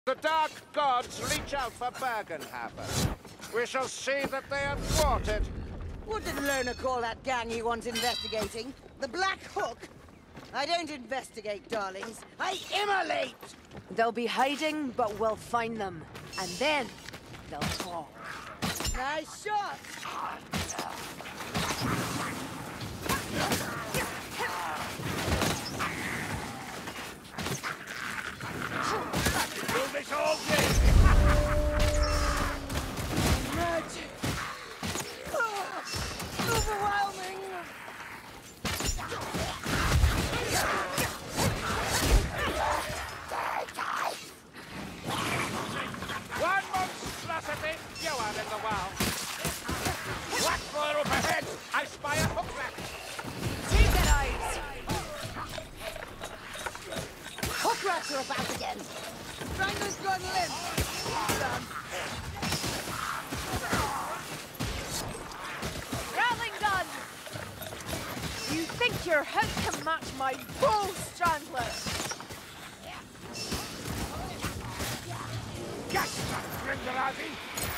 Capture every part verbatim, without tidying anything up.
The Dark Gods reach out for Bergenhafen. We shall see that they are thwarted. What did Lerner call that gang he wants investigating? The Black Hook? I don't investigate, darlings. I immolate! They'll be hiding, but we'll find them. And then, they'll talk. Nice shot! Do this all day! Magic! Oh, overwhelming! One monstrosity, you are in the wow. Black fire up ahead! I spy a hook rat! Take it, eyes! Hook rats are about again! Strangler's gone limp! Done. Rattling gun! You think your hook can match my bow, Strangler? Get that, Grindelati!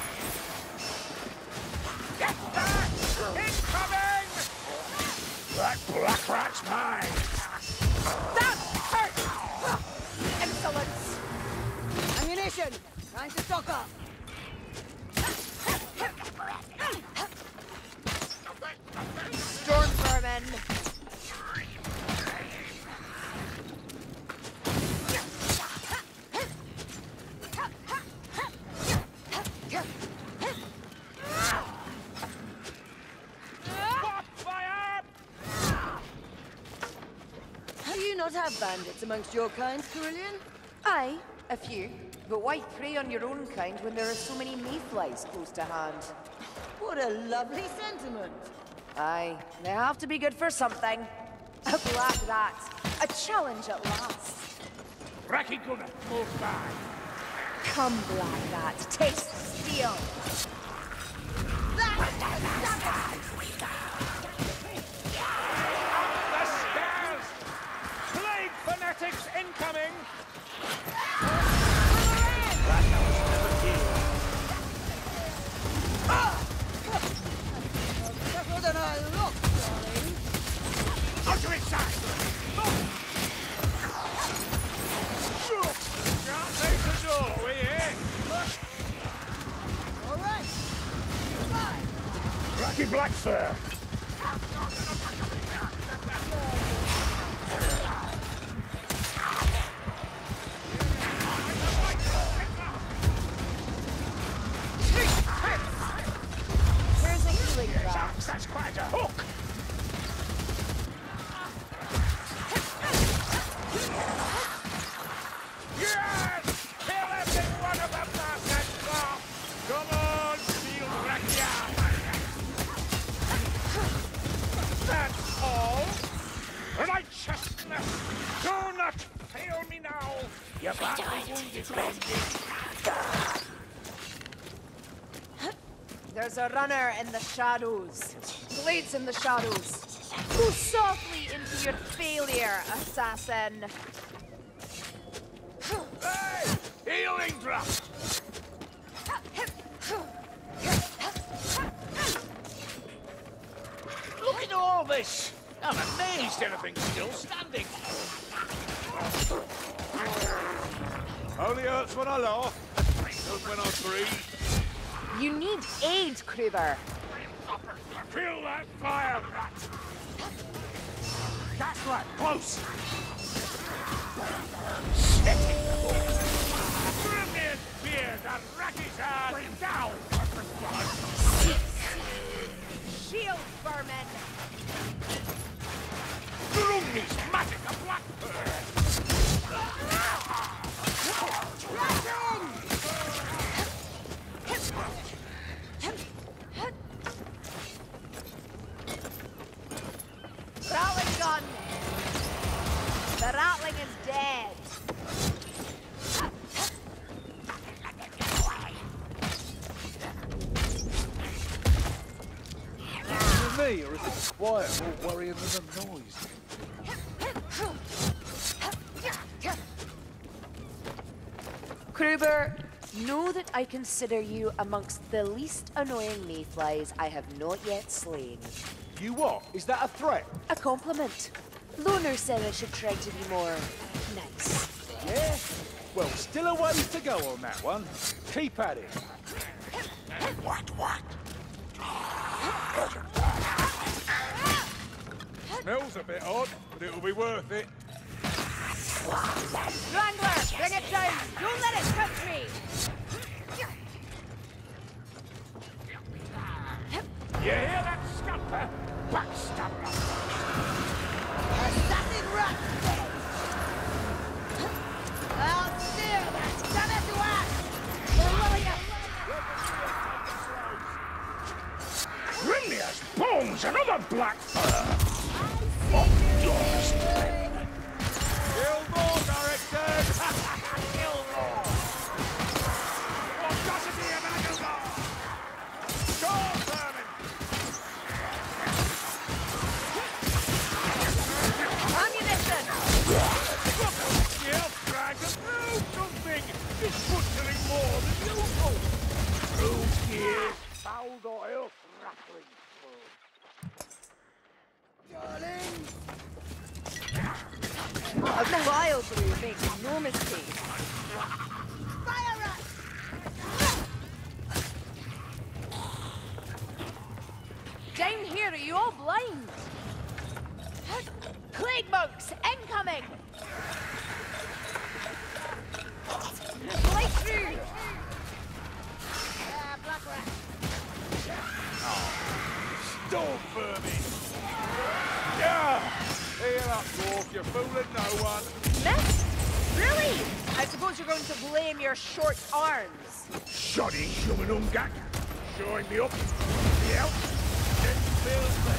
Get back! Incoming! That black rat's mine! That hurt! Insolence! Ammunition! Time to stock up! Storm vermin! What fire? Do you not have bandits amongst your kind, Cerulean? Aye, a few. But why prey on your own kind when there are so many mayflies close to hand? What a lovely sentiment! Aye, they have to be good for something. A black rat. A challenge at last. Racky Gunner, move back. Come, black rat, taste steel. The stairs! Plague fanatics incoming! Tougher than I look, darling! Out of its side! Can't take the door, we here? All right! Goodbye! Racky Blackfur! Here's a healing draft. That's quite a hook! Yes! Kill every one of them bastards off! Come on, steel Rakia! That's all! Righteousness! Do not fail me now! You badly wounded bandit! There's a runner in the shadows. Blades in the shadows. Go softly into your failure, assassin. Hey! Healing draft! Look at all this! I'm amazed everything's still standing. Only hurts when I laugh. Not when I breathe. You need aid, Kruber. Kill that fire rat! That's right, close! Brilliant beard and Racky's hand down! Shield vermin. Grumny's magic a blackbird! Rattling gun. The rattling is dead. Is it me, or is it quiet more worrying than the noise? Kruber, know that I consider you amongst the least annoying mayflies I have not yet slain. You what? Is that a threat? A compliment. Loner said I should try to be more nice. Yeah? Well, still a ways to go on that one. Keep at it. What, what? Smells a bit odd, but it'll be worth it. Wrangler, bring it down! Don't let it touch me! You hear that, scamper? Backstabber! Assassin rat dead! I'll steer that son of a Grimnia's bones, another black fur! Of yours, then! Kill more, directors! Kill more! Audacity of Aguilar! Go, vermin! Ammunition! Kill, dragon! No, something! It's butchering more than usual! True gears, fouled oil, rattling food. darling! A vile brew makes no mistake. Fire rat! Down here, are you all blind? Plague monks, incoming! Light through! Ah, black rat! Storm vermin! Yeah! Heal up, dwarf, you're fooling no one! Miss? Really? I suppose you're going to blame your short arms. Shoddy human umgak! Showing me up! Yep! Didn't feel me!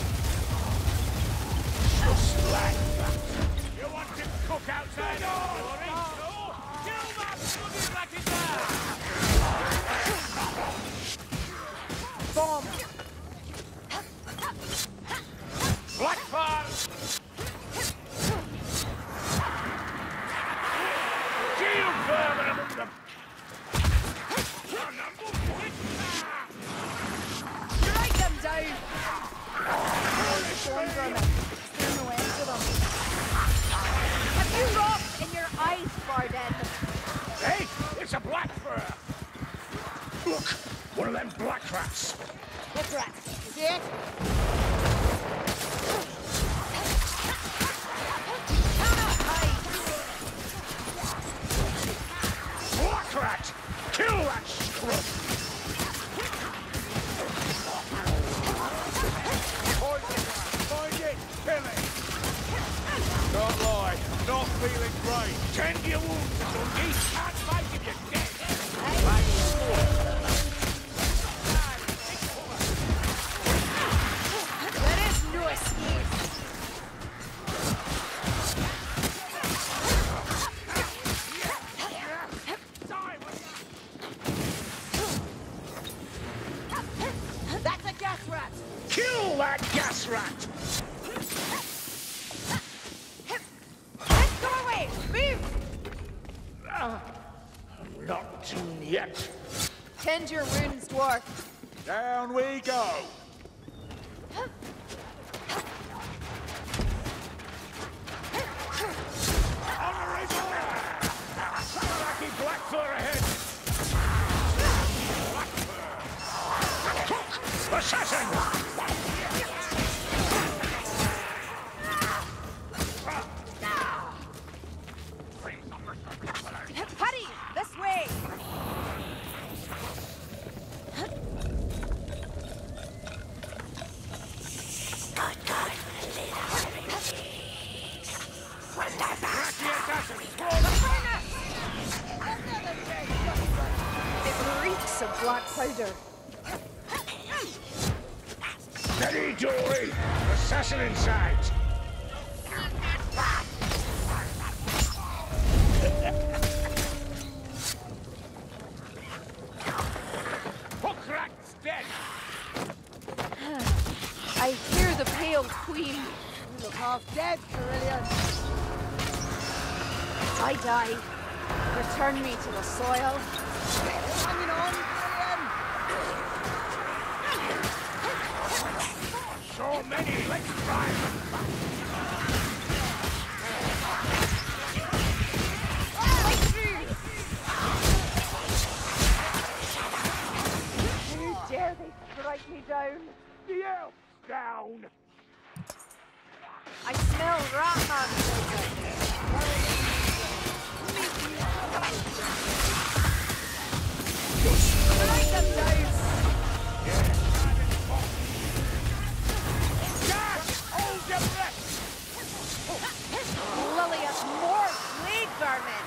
Just like that! You want to cook outside the glory? No! Kill that bloody racket there! Bomb! Blackfire! Shield vermin among them! Strike them down! Storm vermin. There's no end to them. Have you rot in your eyes, Barden? Hey, it's a black fur! Look, one of them black rats! Black rat! See it? Cannot hide! Black rat! Kill that scrub! Poison rat! Find it! Kill it! Don't lie, not feeling great. Tend your wounds, donkey! Can't fight if you're dead! There is no escape! That's a gas rat! Kill that gas rat! Let's go away! Move! Not tune yet. Tend your wounds, dwarf. Down we go! Lucky black fur ahead! Black fur! Cook! Assassin! Hurry! This way! Cracky assassin! It reeks of black powder. Steady, Dory! Assassin in sight! Hook rat's dead! I hear the pale queen. You look half dead, Carillion. I die. Return me to the soil. Hanging on, William! So many, let's drive them back. How dare they strike me down? The elf's down. I smell Ratman. Strike them down. Gas! Hold your breath! Lilius, more blade vermin.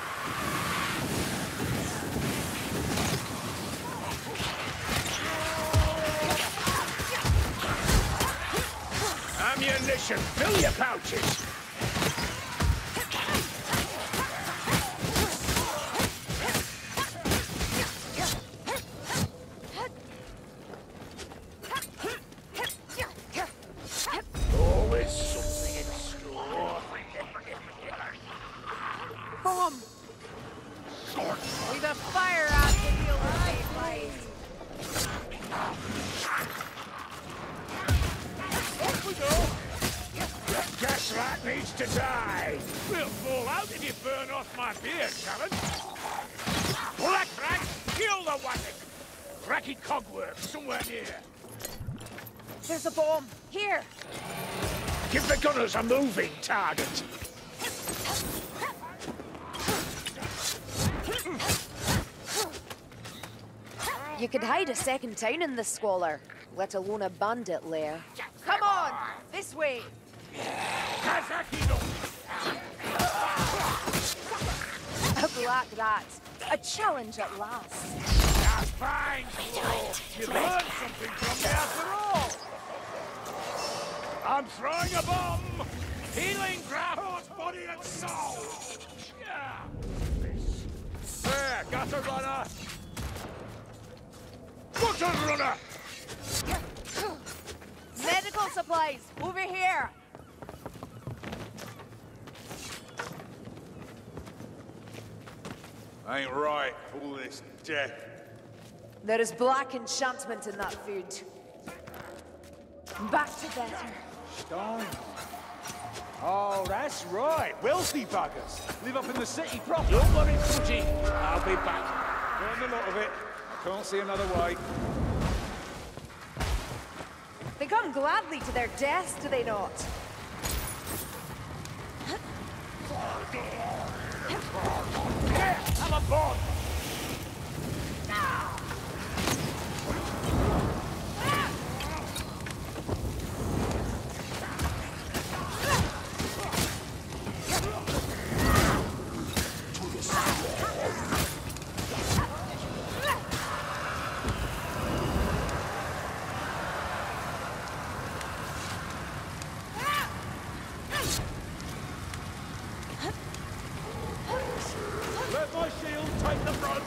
Ammunition, fill your pouches. Always something in store. Bomb. We've a fire out to deal with these ways. Off we go! That gas rat needs to die! We'll fall out if you burn off my beard, Talon! Black Rat, kill the wagon! Cracky cogwork somewhere near! There's a bomb. Here. Give the gunners a moving target! You could hide a second town in this squalor, let alone a bandit lair. Come on! This way! Kazaki no! A black rat. A challenge at last. That's fine, Squirrel. You learned something from me after all! I'm throwing a bomb! Healing Grahor's body and soul! Yeah. There, gutter runner! Gutter runner! Medical supplies, over here! Ain't right, all this death. There is black enchantment in that food. Back to better. Stein. Oh, that's right. Wealthy buggers. Live up in the city proper. Don't worry, Footy. I'll be back. Learn a lot of it. I can't see another way. They come gladly to their deaths, do they not? There, I'm aboard! Let my shield take the front!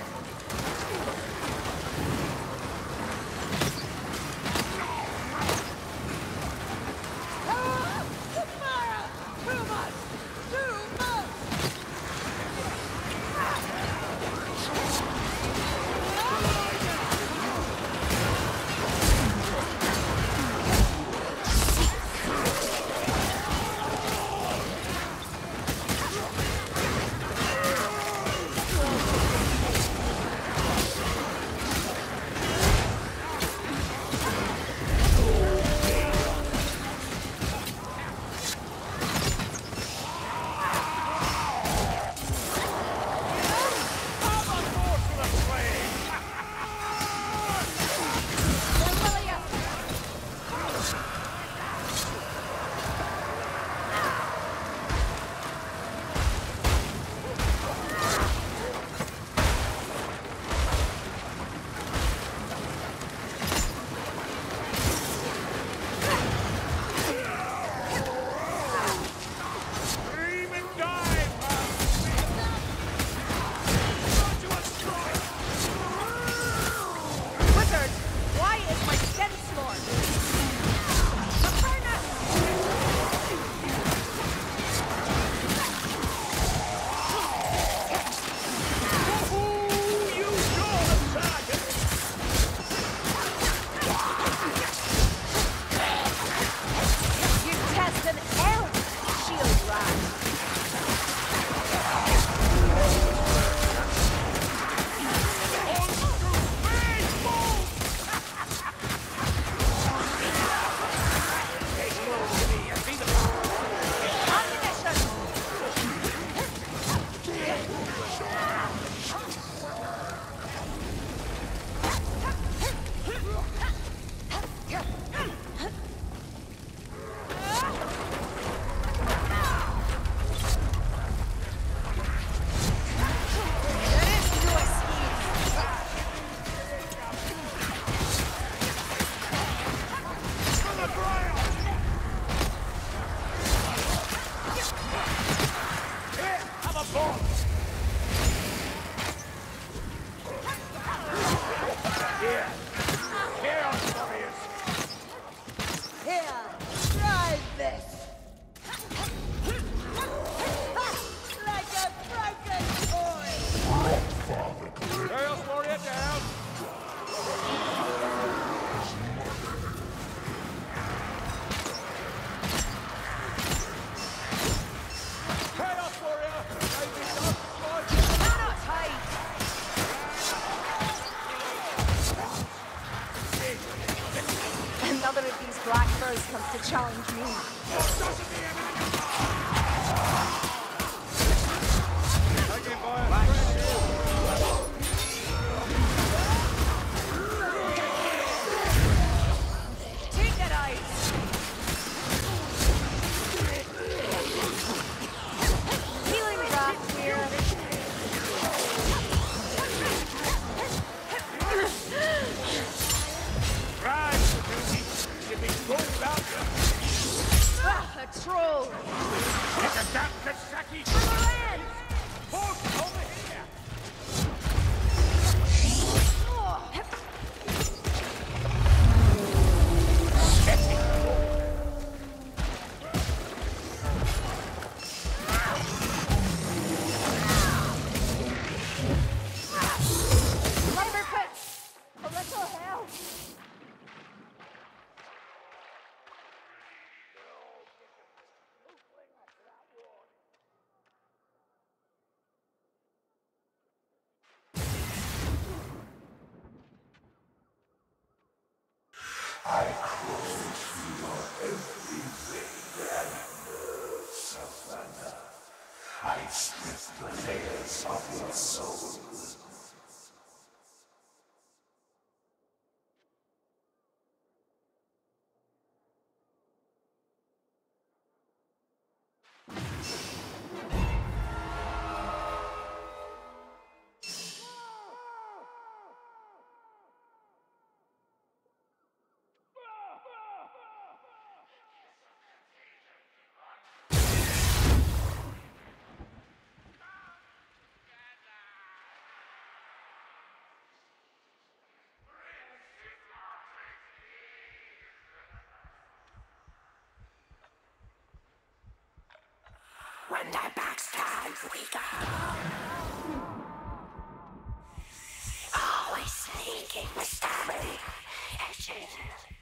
comes to challenge me. Take that ice! Healing draft here. Right, Suzuki. You've been told about you. Ah, a troll! It's a damn Kasaki. Horse over here. Lumberfoot! A little help! I strip the layers of your soul. When the backstab we go. Always sneaking, stabbing, edges.